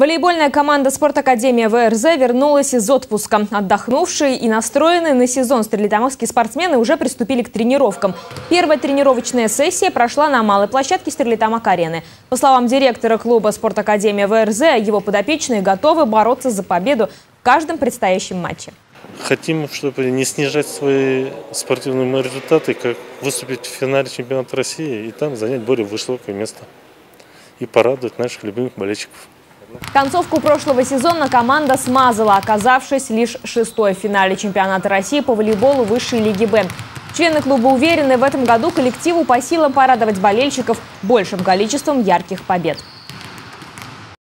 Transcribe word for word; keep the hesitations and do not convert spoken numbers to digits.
Волейбольная команда «Спорт-академия ВРЗ» вернулась из отпуска. Отдохнувшие и настроенные на сезон стерлитамакские спортсмены уже приступили к тренировкам. Первая тренировочная сессия прошла на малой площадке Стерлитамак-арены. По словам директора клуба «Спорт-академия ВРЗ», его подопечные готовы бороться за победу в каждом предстоящем матче. Хотим, чтобы не снижать свои спортивные результаты, как выступить в финале чемпионата России и там занять более высокое место. И порадовать наших любимых болельщиков. Концовку прошлого сезона команда смазала, оказавшись лишь шестой в финале чемпионата России по волейболу высшей лиги «Б». Члены клуба уверены, в этом году коллективу по силам порадовать болельщиков большим количеством ярких побед.